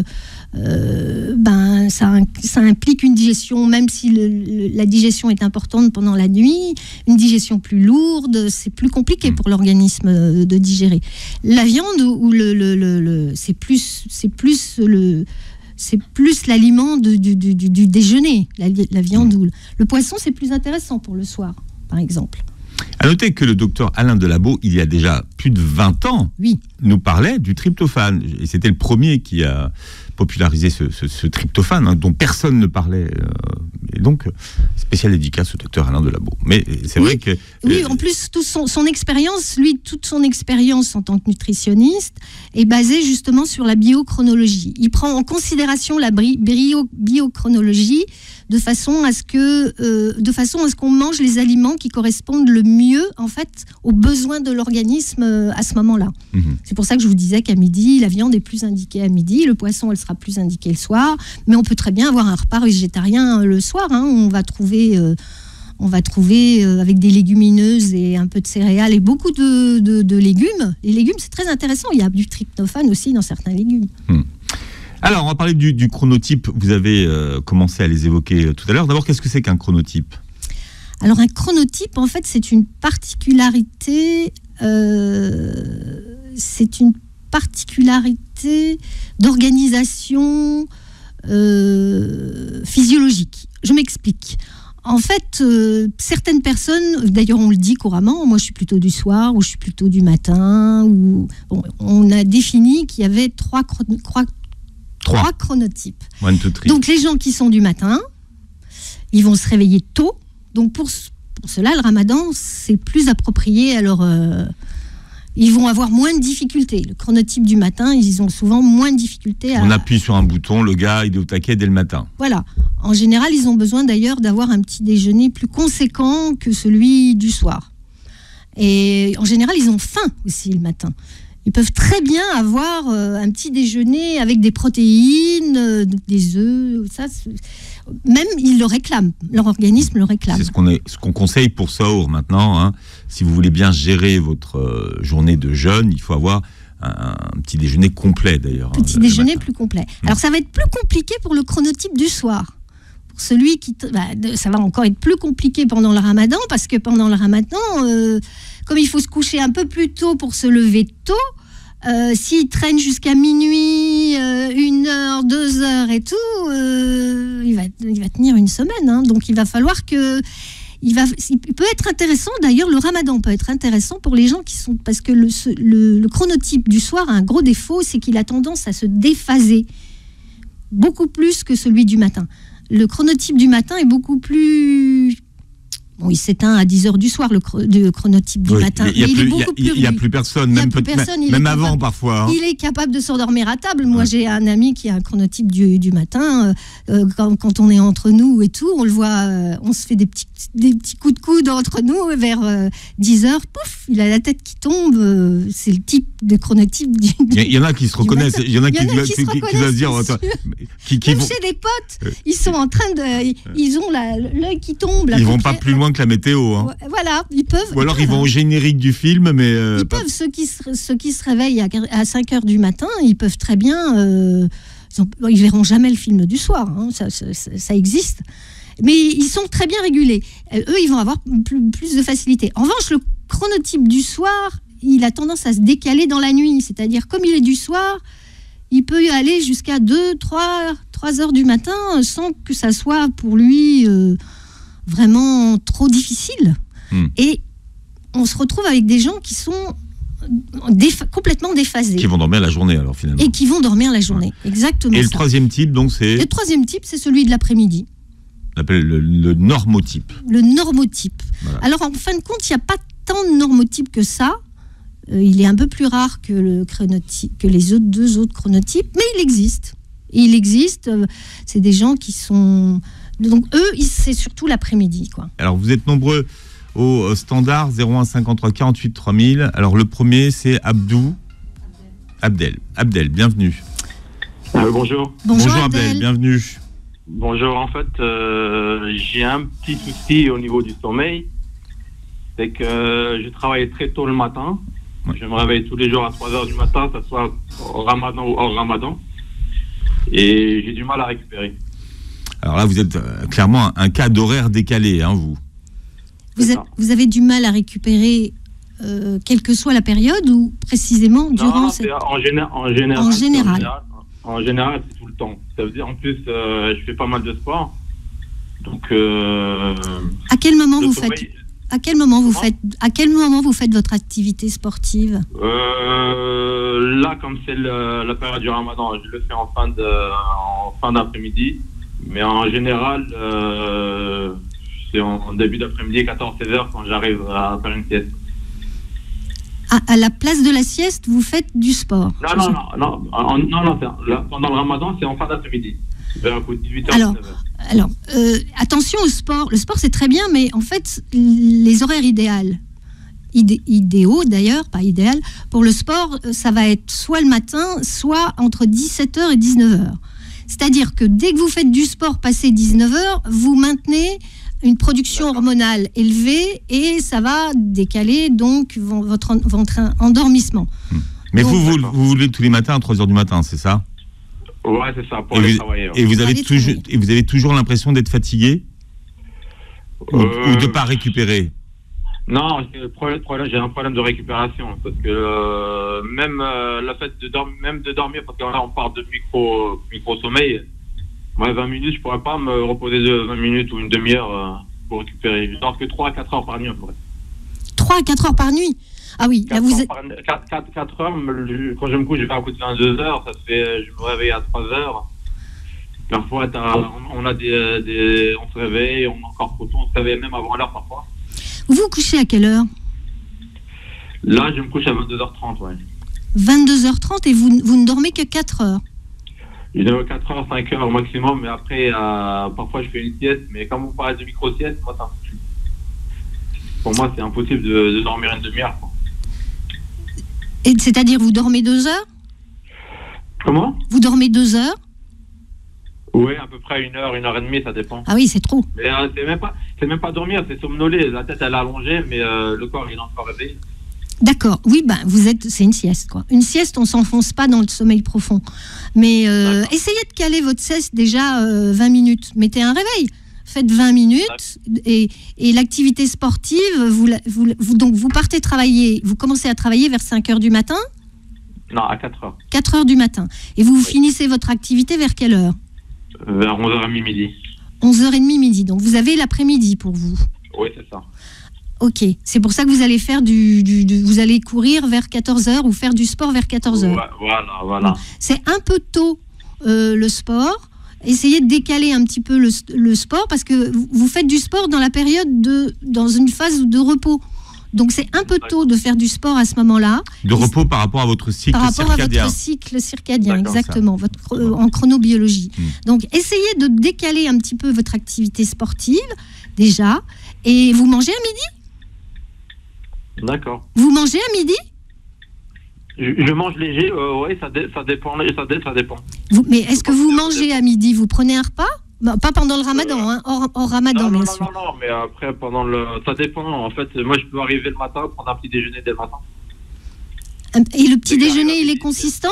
Euh, ben, ça, ça implique une digestion, même si le, le, la digestion est importante pendant la nuit, une digestion plus lourde, c'est plus compliqué pour l'organisme de digérer. La viande, ou le, le, le, le, c'est plus, c'est plus le, c'est plus l'aliment de, du, du, du déjeuner, la, la viande ou le, le poisson, c'est plus intéressant pour le soir, par exemple. À noter que le docteur Alain Delabo, il y a déjà plus de vingt ans, oui. nous parlait du tryptophane. Et c'était le premier qui a popularisé ce, ce, ce tryptophane, hein, dont personne ne parlait. Euh, et donc, spécial dédicace au docteur Alain Delabo. Mais c'est oui, vrai que... Oui, euh, en plus, toute son, son expérience, lui, toute son expérience en tant que nutritionniste est basée justement sur la biochronologie. Il prend en considération la bri- bio- biochronologie de façon à ce que, euh, de façon à ce qu'on mange les aliments qui correspondent le mieux, en fait, aux besoins de l'organisme euh, à ce moment-là. Mmh. C'est pour ça que je vous disais qu'à midi, la viande est plus indiquée à midi, le poisson, elle sera plus indiquée le soir, mais on peut très bien avoir un repas végétarien euh, le soir. Hein, on va trouver, euh, on va trouver euh, avec des légumineuses et un peu de céréales et beaucoup de, de, de légumes. Les légumes, c'est très intéressant. Il y a du tryptophane aussi dans certains légumes. Mmh. Alors, on va parler du, du chronotype. Vous avez euh, commencé à les évoquer euh, tout à l'heure. D'abord, qu'est-ce que c'est qu'un chronotype ? Alors, un chronotype, en fait, c'est une particularité, euh, c'est une particularité d'organisation euh, physiologique. Je m'explique. En fait, euh, certaines personnes, d'ailleurs on le dit couramment, moi je suis plutôt du soir ou je suis plutôt du matin, ou bon, on a défini qu'il y avait trois, chron- trois, trois. trois chronotypes. One, two, three. Donc les gens qui sont du matin, ils vont se réveiller tôt. Donc pour, pour cela, le ramadan, c'est plus approprié. Alors, euh, ils vont avoir moins de difficultés. Le chronotype du matin, ils ont souvent moins de difficultés. À... On appuie sur un bouton, le gars, il est au taquet dès le matin. Voilà. En général, ils ont besoin d'ailleurs d'avoir un petit déjeuner plus conséquent que celui du soir. Et en général, ils ont faim aussi le matin. Ils peuvent très bien avoir euh, un petit déjeuner avec des protéines, euh, des œufs, ça, même ils le réclament, leur organisme le réclame. C'est ce qu'on, est, ce qu'on conseille pour Sahur maintenant. Hein. Si vous voulez bien gérer votre euh, journée de jeûne, il faut avoir un, un petit déjeuner complet d'ailleurs. Petit hein, déjeuner plus complet. Mmh. Alors ça va être plus compliqué pour le chronotype du soir. Pour celui qui, t- bah, de, ça va encore être plus compliqué pendant le ramadan, parce que pendant le ramadan, euh, comme il faut se coucher un peu plus tôt pour se lever tôt, euh, s'il traîne jusqu'à minuit, euh, une heure, deux heures et tout, euh, il, va, il va tenir une semaine. Hein. Donc il va falloir que... Il, va, il peut être intéressant, d'ailleurs le ramadan peut être intéressant pour les gens qui sont... Parce que le, le, le chronotype du soir a un gros défaut, c'est qu'il a tendance à se déphaser, beaucoup plus que celui du matin. Le chronotype du matin est beaucoup plus... Bon, il s'éteint à dix heures du soir, le, chro- le chronotype du oui, matin. Il n'y a, a, a, a plus personne, même, plus peut- personne même avant capable, parfois. Hein. Il est capable de s'endormir à table. Moi, ouais. j'ai un ami qui a un chronotype du, du matin. Euh, quand, quand on est entre nous et tout, on le voit, euh, on se fait des petits, des petits coups de coude entre nous. Et vers euh, dix heures, pouf, il a la tête qui tombe. Euh, c'est le type de chronotype du, du Il y en a qui se reconnaissent. Il y en a qui, qui, qui, qui, qui doivent se dire... Attends, qui, qui Même vont... chez des potes, ils sont en train de... Ils ont la, l'œil qui tombe. Ils ne vont pas plus loin que la météo. Hein. Voilà, ils peuvent. Ou alors ils, ils vont au générique du film, mais... Euh, ils pas... peuvent, ceux qui, se, ceux qui se réveillent à, à cinq heures du matin, ils peuvent très bien... Euh, ils ne verront jamais le film du soir, hein, ça, ça, ça existe. Mais ils sont très bien régulés. Eux, ils vont avoir plus, plus de facilité. En revanche, le chronotype du soir, il a tendance à se décaler dans la nuit. C'est-à-dire, comme il est du soir, il peut y aller jusqu'à deux, trois heures du matin sans que ça soit pour lui euh, vraiment trop difficile. Mmh. Et on se retrouve avec des gens qui sont défa- complètement déphasés. Qui vont dormir la journée, alors, finalement. Et qui vont dormir la journée, ouais. Exactement. Et ça. le troisième type, donc, c'est... Le troisième type, c'est celui de l'après-midi. On appelle le, le normotype. Le normotype. Voilà. Alors, en fin de compte, il n'y a pas tant de normotypes que ça. Euh, il est un peu plus rare que, le chronotype, que les autres, deux autres chronotypes, mais il existe. Et il existe. Euh, c'est des gens qui sont... Donc, eux, c'est surtout l'après-midi, quoi. Alors, vous êtes nombreux au standard zéro un cinquante-trois quarante-huit trois mille. Alors, le premier, c'est Abdou. Abdel. Abdel, bienvenue. Euh, bonjour. Bonjour, bonjour Abdel. Abdel, bienvenue. Bonjour, en fait, euh, j'ai un petit souci au niveau du sommeil. C'est que euh, je travaille très tôt le matin. Ouais. Je me réveille tous les jours à trois heures du matin, que ce soit au ramadan ou hors ramadan. Et j'ai du mal à récupérer. Alors là, vous êtes euh, clairement un, un cas d'horaire décalé, hein, vous. Vous, êtes, vous avez du mal à récupérer, euh, quelle que soit la période, ou précisément durant non, cette... en, géné- en général. En général. En général, en général, c'est tout le temps. Ça veut dire, en plus, euh, je fais pas mal de sport. Donc... Euh, à quel moment vous sommeil... faites À quel moment vous Comment faites à quel moment vous faites votre activité sportive? Euh, là, comme c'est le- la période du Ramadan, je le fais en fin de, en fin d'après-midi. Mais en général, euh, c'est en, en début d'après-midi, quatorze seize heures, quand j'arrive à faire une sieste. À, à la place de la sieste, vous faites du sport. Non, non, non, non, en- non, non, c'est- là, pendant le Ramadan, c'est en fin d'après-midi. Vers un coup de dix-huit heures, Alors, dix-neuf heures. Alors, euh, attention au sport. Le sport, c'est très bien, mais en fait, les horaires idéaux, idé- idéaux d'ailleurs, pas idéal, pour le sport, ça va être soit le matin, soit entre dix-sept heures et dix-neuf heures. C'est-à-dire que dès que vous faites du sport passé dix-neuf heures, vous maintenez une production D'accord. hormonale élevée et ça va décaler donc vo- votre, en- votre endormissement. Mais Donc, vous, vous, d'accord. vous vous levez tous les matins à trois heures du matin, c'est ça? Ouais, c'est ça, pour Et aller vous, travailler. ouais. et vous avez Aller toujours, travailler. et vous avez toujours l'impression d'être fatigué ou, Euh, ou de ne pas récupérer? Non, c'est le problème, problème- j'ai un problème de récupération parce que euh, même euh, le fait de dormir, même de dormir, parce que là on parle de micro micro sommeil. Moi, vingt minutes, je pourrais pas me reposer de vingt minutes ou une demi-heure euh, pour récupérer. Je dors que trois à quatre heures par nuit, à peu près. trois à quatre heures par nuit. Ah oui, là quatre vous heures êtes... par- quatre- quatre- quatre heures, me- quand je me couche, je vais à coup de vingt-deux heures, ça se fait, je me réveille à trois heures. Parfois, t'as- on on a des, des, on se réveille, on est encore trop tôt, on se réveille même avant l'heure parfois. Vous vous couchez à quelle heure? Là, je me couche à vingt-deux heures trente, ouais. vingt-deux heures trente et vous, vous ne dormez que quatre heures. Je dors quatre heures, cinq heures au maximum, mais après, euh, parfois je fais une sieste, mais comme on parle de micro-sieste, moi, c'est impossible. Pour moi, c'est impossible de, de dormir une demi-heure, quoi. Et c'est-à-dire vous dormez deux heures? Comment? Vous dormez deux heures? Oui, à peu près une heure, une heure et demie, ça dépend. Ah oui, c'est trop. Mais euh, c'est même pas, c'est même pas dormir, c'est somnoler. La tête, elle est allongée, mais euh, le corps, il est encore réveillé. D'accord, oui, ben vous êtes, c'est une sieste quoi. Une sieste, on s'enfonce pas dans le sommeil profond. Mais euh, D'accord. essayez de caler votre sieste déjà euh, vingt minutes. Mettez un réveil. Faites vingt minutes et, et l'activité sportive, vous, la- vous, vous- donc vous partez travailler, vous commencez à travailler vers cinq heures du matin, Non, à quatre heures. quatre heures du matin. Et vous finissez votre activité vers quelle heure? Vers onze heures trente midi. onze heures trente midi. Donc vous avez l'après-midi pour vous. Oui, c'est ça. Ok, c'est pour ça que vous allez faire du, du- du- vous allez courir vers quatorze heures ou faire du sport vers quatorze heures. Ouais, voilà, voilà. C'est un peu tôt euh, le sport. Essayez de décaler un petit peu le, le sport parce que vous- vous faites du sport dans la période de, dans une phase de repos. Donc c'est un peu tôt de faire du sport à ce moment-là. De repos par rapport à votre cycle Par rapport circadien. à votre cycle circadien, D'accord, exactement, votre, chro- euh, en chronobiologie. Hmm. Donc essayez de décaler un petit peu votre activité sportive déjà. Et vous mangez à midi? D'accord. Vous mangez à midi? Je, je mange léger, euh, oui, ça, dé- ça dépend, ça, dé- ça dépend. Vous- mais est-ce que vous mangez à midi? Vous prenez un repas? Bah, pas pendant le ramadan, hein, hors, hors ramadan, Non, non, bien non, sûr. non, non, mais après, pendant le. Ça dépend, en fait. Moi, je peux arriver le matin, prendre un petit déjeuner dès le matin. Et le petit Des déjeuner, carrés il est rapides. consistant?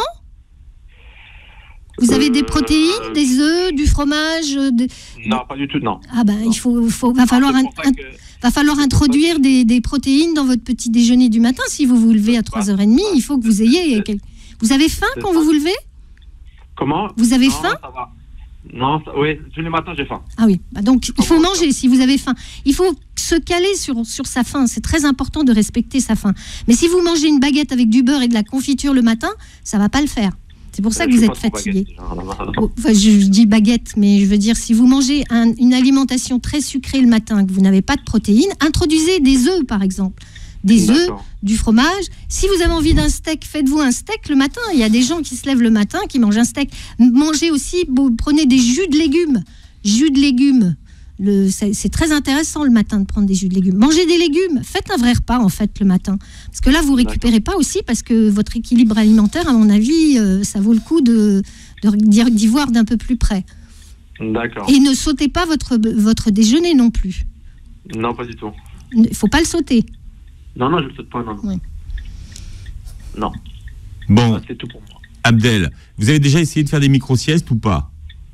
Vous avez des Euh, protéines, des œufs, du fromage euh, de- Non, pas du tout, non. Ah ben, il faut, faut- va falloir, C'est un- pour ça un- que- va falloir introduire des, des protéines dans votre petit déjeuner du matin. Si vous vous levez à trois heures trente, il faut que vous ayez... quel- Vous avez faim C'est quand ça. vous vous levez? Comment? Vous avez Non, faim? ça va. Non, ça- oui, tous les matins, j'ai faim. Ah oui, bah donc il faut Comment manger si vous avez faim. Il faut se caler sur, sur sa faim. C'est très important de respecter sa faim. Mais si vous mangez une baguette avec du beurre et de la confiture le matin, ça va pas le faire. C'est pour ça que Je vous suis êtes pas trop fatigué. baguette, genre. Oh, enfin, je, je dis baguette, mais je veux dire, si vous mangez un- une alimentation très sucrée le matin, que vous n'avez pas de protéines, introduisez des œufs, par exemple. Des œufs, D'accord. du fromage. Si vous avez envie d'un steak, faites-vous un steak le matin. Il y a des gens qui se lèvent le matin, qui mangent un steak. Mangez aussi, bon, prenez des jus de légumes. Jus de légumes. Le- C'est c'est très intéressant le matin de prendre des jus de légumes. Mangez des légumes. Faites un vrai repas, en fait, le matin. Parce que là, vous récupérez pas aussi, parce que votre équilibre alimentaire, à mon avis, euh, ça vaut le coup de de- d'y d'y voir d'un peu plus près. D'accord. Et ne sautez pas votre, votre déjeuner non plus. Non, pas du tout. Il ne faut pas le sauter. Non, non, je ne saute pas, non. Ouais. Non, Bon, c'est tout pour moi. Abdel, vous avez déjà essayé de faire des micro-siestes ou pas?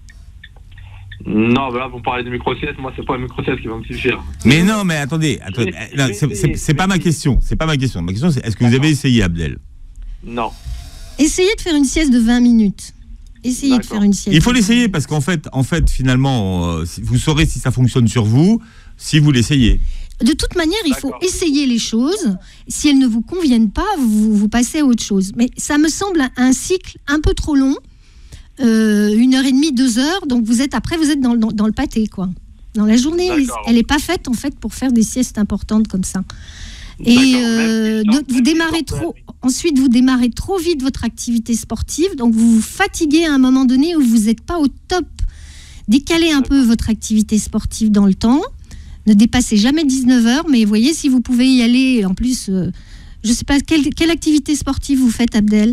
Non, là, vous parlez de micro-sieste, moi, c'est pas une micro-sieste qui va me suffire. Mais non, mais attendez, attendez, Mais- non, mais- c'est- c'est c'est pas ma question. C'est pas ma question. Ma question, c'est est-ce que vous D'accord. avez essayé, Abdel? Non. Essayez de faire une sieste de vingt minutes. Essayez de D'accord. faire une sieste. Il faut de l'essayer vingt parce qu'en fait, en fait, finalement, euh, si- vous saurez si ça fonctionne sur vous si vous l'essayez. De toute manière, il faut D'accord. essayer les choses. Si elles ne vous conviennent pas, vous, vous passez à autre chose. Mais ça me semble un, un cycle un peu trop long, euh, une heure et demie, deux heures. Donc vous êtes après, vous êtes dans, dans, dans le pâté, quoi. Dans la journée, D'accord. elle n'est pas faite en fait pour faire des siestes importantes comme ça. D'accord, Et même euh, si de- je vous sors- démarrez même si je sors trop. Ensuite, vous démarrez trop vite votre activité sportive, donc vous vous fatiguez à un moment donné où vous n'êtes pas au top. Décalez un peu votre activité sportive dans le temps. Ne dépassez jamais dix-neuf heures, mais voyez si vous pouvez y aller. En plus, euh, je ne sais pas, quelle, quelle activité sportive vous faites, Abdel?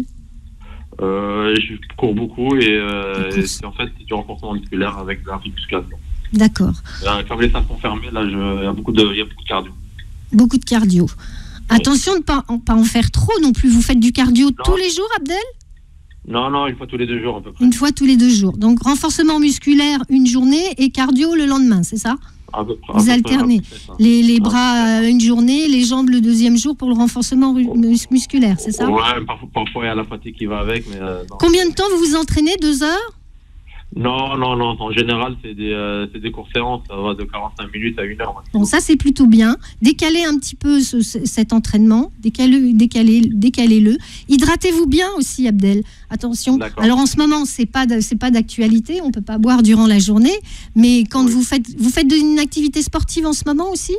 Euh, je cours beaucoup et, euh, Du coup, et c'est en fait c'est du renforcement musculaire avec de la musculation. D'accord. Là, comme les salles sont fermées, là, je, il y a beaucoup de, il y a beaucoup de cardio. Beaucoup de cardio. Attention de ne pas, en- pas en faire trop non plus. Vous faites du cardio Non. tous les jours, Abdel? Non, non, une fois tous les deux jours à peu près. Une fois tous les deux jours. Donc, renforcement musculaire une journée et cardio le lendemain, c'est ça? À peu près, à Vous peu alternez. près, c'est ça. Les, les Ah, bras euh, une journée, les jambes le deuxième jour pour le renforcement ru- mus- musculaire, c'est ça? Ouais, parfois, parfois il y a la fatigue qui va avec, mais euh, non. Combien de temps vous vous entraînez? Deux heures? non, non, non. En général, c'est des, euh, c'est des courtes séances. Ça va de quarante-cinq minutes à une heure. Bon, ça c'est plutôt bien. Décalez un petit peu ce- ce- cet entraînement, décalez, décalez, décalez-le. Hydratez-vous bien aussi, Abdel. Attention. D'accord. Alors en ce moment, c'est pas de- c'est pas d'actualité, on peut pas boire durant la journée, mais quand Oui. vous faites vous faites de- une activité sportive en ce moment aussi?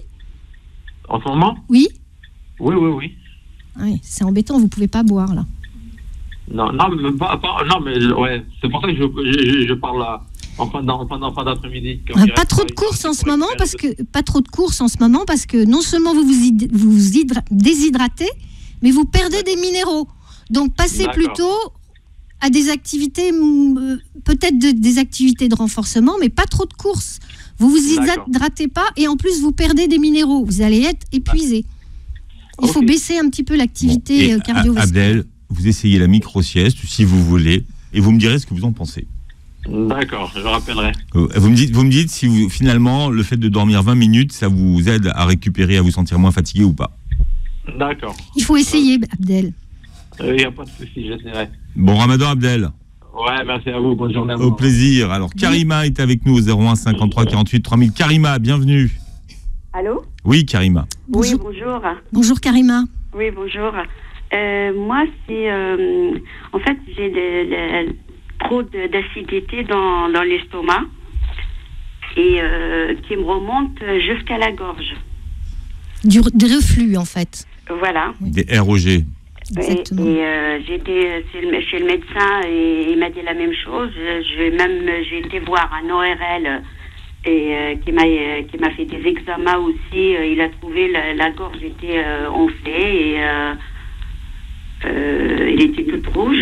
En ce moment? Oui. Oui, oui, oui. Oui, c'est embêtant, vous pouvez pas boire là. Non, non, mais pas, pas- non, mais ouais, c'est pour ça que je, je, je, je parle là, en fin, d'en- en fin, d'en- fin d'après-midi. Quand Ah, il pas reste trop de une courses heure en ce pour moment récupérer parce que pas trop de courses en ce moment parce que non seulement vous vous, hyd- vous hydra- déshydratez, mais vous perdez des minéraux. Donc passez D'accord. plutôt à des activités, mm, euh, peut-être de- des activités de renforcement, mais pas trop de courses. Vous vous D'accord. hydratez pas et en plus vous perdez des minéraux. Vous allez être épuisé. Il faut Ok. baisser un petit peu l'activité Et, euh, cardiovasculaire. Abdel, vous essayez la micro-sieste si vous voulez et vous me direz ce que vous en pensez. D'accord, je rappellerai. Euh, Vous me dites, vous me dites si vous, finalement le fait de dormir vingt minutes, ça vous aide à récupérer, à vous sentir moins fatigué ou pas. D'accord. Il faut essayer, Abdel. Il n'y a pas de souci, j'essaierai. Bon Ramadan Abdel, Ouais, merci à vous. Bonne journée à vous. au plaisir. Alors Karima est avec nous au zéro un cinquante-trois quarante-huit trois mille. Karima, bienvenue. Allô? Oui Karima. Bonjour. Oui, bonjour. Bonjour Karima. Oui, bonjour. Euh, moi, c'est... euh, en fait, j'ai le- le- trop de- d'acidité dans, dans l'estomac et euh, qui me remonte jusqu'à la gorge. Du, des reflux en fait. Voilà. Des R O G. Et, Exactement. et, euh, j'ai été chez le, chez le médecin et il m'a dit la même chose. Je, même, j'ai été voir un O R L et euh, qui m'a euh, qui m'a fait des examens aussi. Euh, il a trouvé la, la gorge était euh, enflée et euh, euh, il était toute rouge.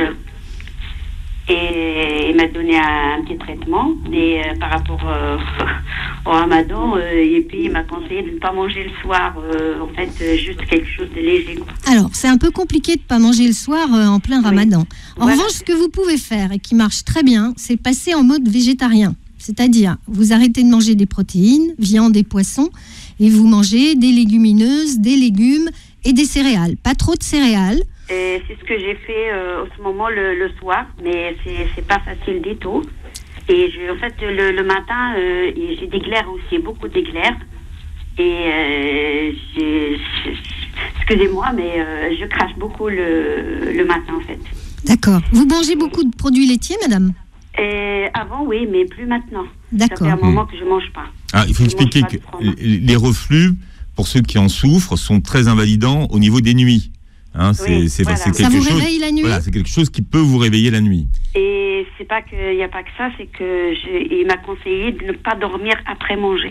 Et il m'a donné un, un petit traitement, mais euh, par rapport euh, au ramadan, euh, et puis il m'a conseillé de ne pas manger le soir, euh, en fait, euh, juste quelque chose de léger, quoi. Alors, c'est un peu compliqué de ne pas manger le soir euh, en plein Oui. ramadan. En Voilà. revanche, ce que vous pouvez faire et qui marche très bien, c'est passer en mode végétarien. C'est-à-dire, vous arrêtez de manger des protéines, viande et poissons, et vous mangez des légumineuses, des légumes et des céréales. Pas trop de céréales. Et c'est ce que j'ai fait euh, en ce moment le, le soir, mais c'est, c'est pas facile du tout. Et je, en fait, le, le matin, euh, j'ai des glaires aussi, beaucoup d'éclairs. Et euh, j'ai- j'ai- excusez-moi, mais euh, je crache beaucoup le, le matin, en fait. D'accord. Vous mangez beaucoup de produits laitiers, madame? Et avant, oui, mais plus maintenant. D'accord. Ça fait un moment que je mange pas. Ah, il faut Je expliquer mange pas que de fromage. les les reflux, pour ceux qui en souffrent, sont très invalidants au niveau des nuits. Hein, c'est Oui, c'est- voilà. c'est Ça quelque vous chose. réveille la nuit? Voilà, c'est quelque chose qui peut vous réveiller la nuit. Et c'est pas qu'il n'y a pas que ça, c'est que je, il m'a conseillé de ne pas dormir après manger.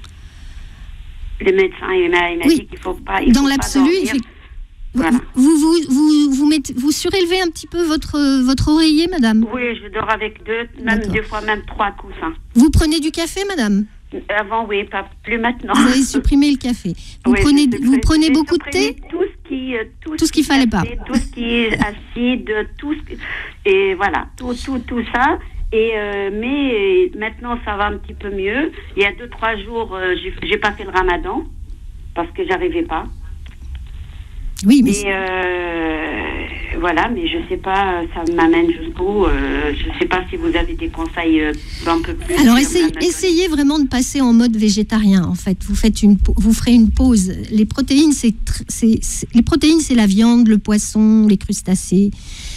Le médecin, il m'a, il m'a Oui. dit qu'il faut pas. Il Dans faut pas l'absolu, dormir. il fait- vous, Voilà. vous, vous, vous, vous, mettez, vous surélevez un petit peu votre, votre oreiller, madame? Oui, je dors avec deux, même D'accord. deux fois, même trois coussins. Vous prenez du café, madame? Avant, oui, pas plus maintenant. Vous avez supprimé le café. Vous Oui, prenez, j'ai vous supprimé- prenez j'ai beaucoup de supprimé thé? Tout ce qui, euh, tout, Tout ce qu'il qui fallait est pas. acide, Tout ce qui est acide, tout ce qui- et voilà, tout, tout, tout ça. Et euh, mais euh, maintenant, ça va un petit peu mieux. Il y a deux, trois jours, euh, j'ai, j'ai pas fait le ramadan parce que j'arrivais pas. Oui, mais Et euh, voilà, mais je sais pas, ça m'amène jusqu'où. Euh, je sais pas si vous avez des conseils euh, un peu plus. Alors essayez, essayez vraiment de passer en mode végétarien. En fait, vous faites une, vous ferez une pause. Les protéines, c'est, c'est, c'est les protéines, c'est la viande, le poisson, les crustacés.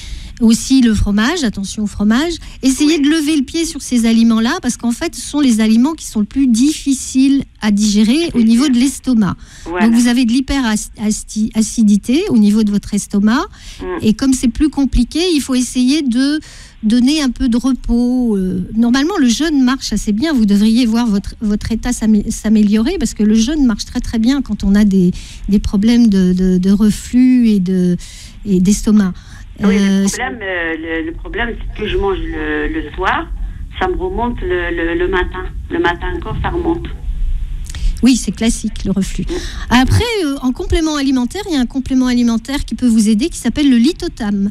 Aussi le fromage, attention au fromage. Essayez oui. de lever le pied sur ces aliments-là, parce qu'en fait, ce sont les aliments qui sont le plus difficiles à digérer au niveau de l'estomac. Voilà. Donc vous avez de l'hyperacidité au niveau de votre estomac, mm. et comme c'est plus compliqué, il faut essayer de donner un peu de repos. Euh, normalement, le jeûne marche assez bien. Vous devriez voir votre, votre état s'améliorer, parce que le jeûne marche très très bien quand on a des, des problèmes de, de, de reflux et, de, et d'estomac. Oui, le problème, euh, le, le problème, c'est que je mange le, le soir, ça me remonte le, le, le matin. Le matin encore, ça remonte. Oui, c'est classique, le reflux. Après, euh, en complément alimentaire, il y a un complément alimentaire qui peut vous aider, qui s'appelle le Litotam.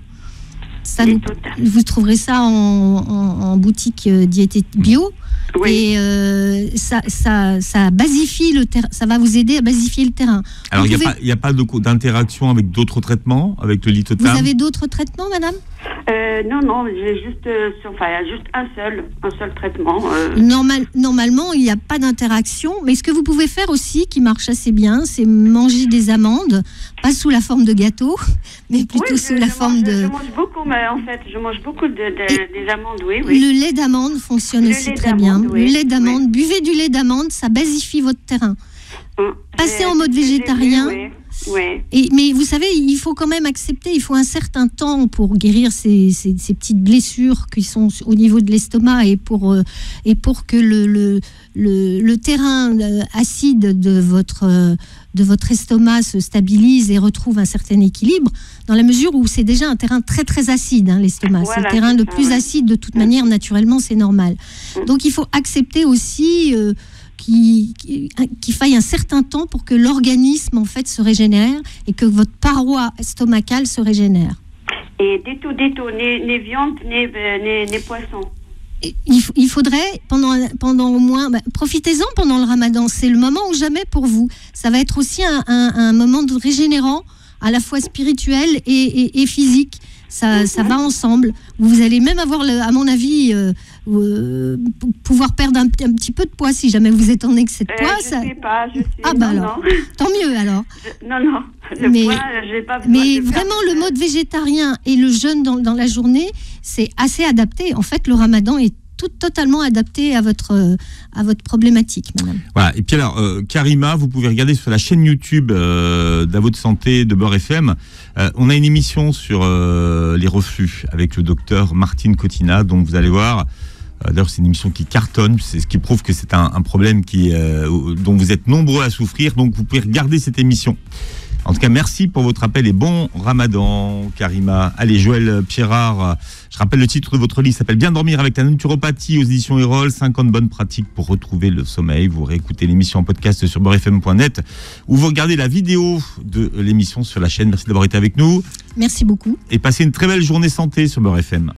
Ça, vous, vous trouverez ça en, en, en boutique euh, diététique bio. Oui. Et euh, ça, ça, ça basifie le terrain. Ça va vous aider à basifier le terrain. Alors, il n'y pouvez... a pas, a pas d'interaction avec d'autres traitements, avec le Litotam? Vous avez d'autres traitements, madame? euh, Non, non, j'ai juste, euh, enfin, juste un seul, un seul traitement. Euh... Normal, normalement, il n'y a pas d'interaction. Mais ce que vous pouvez faire aussi, qui marche assez bien, c'est manger des amandes, pas sous la forme de gâteau, mais plutôt oui, sous je, la je forme mange, de... Je mange beaucoup, mais en fait, je mange beaucoup de, de, des amandes, oui, oui. Le lait d'amande fonctionne le aussi très bien. Oui, le lait d'amande, oui. Buvez du lait d'amande, ça basifie votre terrain. Hum, Passez en mode végétarien. Vu, oui. Oui. Et, mais vous savez, il faut quand même accepter, il faut un certain temps pour guérir ces, ces, ces petites blessures qui sont au niveau de l'estomac, et pour, euh, et pour que le, le, le, le terrain euh, acide de votre, euh, de votre estomac se stabilise et retrouve un certain équilibre, dans la mesure où c'est déjà un terrain très très acide, hein, l'estomac. Voilà, c'est le terrain le plus ouais. acide de toute manière, naturellement, c'est normal. Donc il faut accepter aussi... Euh, Qu'il, qu'il faille un certain temps pour que l'organisme en fait se régénère et que votre paroi estomacale se régénère. Et du tout, du tout, ni, ni viande, ni, ni, ni poisson. Il, il faudrait, pendant, pendant au moins, bah, profitez-en pendant le ramadan, c'est le moment ou jamais pour vous. Ça va être aussi un, un, un moment de régénérant, à la fois spirituel et, et, et physique. Ça, ça va ensemble. Vous allez même avoir, le, à mon avis, euh, euh, pouvoir perdre un, un petit peu de poids si jamais vous êtes en excès de poids. Euh, je ça... sais pas, je sais. Ah bah non, alors, non. Tant mieux alors. Je, non, non, le mais, poids, j'ai pas besoin Mais de vraiment, faire... le mode végétarien et le jeûne dans, dans la journée, c'est assez adapté. En fait, le ramadan est tout totalement adapté à votre, à votre problématique, madame. Voilà. Et puis alors, euh, Karima, vous pouvez regarder sur la chaîne YouTube euh, d'À votre santé de Beurre F M. Euh, on a une émission sur euh, les reflux avec le docteur Martine Cotina, dont vous allez voir. Euh, d'ailleurs, c'est une émission qui cartonne, c'est ce qui prouve que c'est un, un problème qui, euh, dont vous êtes nombreux à souffrir. Donc, vous pouvez regarder cette émission. En tout cas, merci pour votre appel et bon ramadan, Karima. Allez, Joël Pierrard, je rappelle le titre de votre livre, s'appelle Bien dormir avec la naturopathie aux éditions Erol, cinquante bonnes pratiques pour retrouver le sommeil. Vous réécoutez l'émission en podcast sur beurre f m point net ou vous regardez la vidéo de l'émission sur la chaîne. Merci d'avoir été avec nous. Merci beaucoup. Et passez une très belle journée santé sur Beurre F M.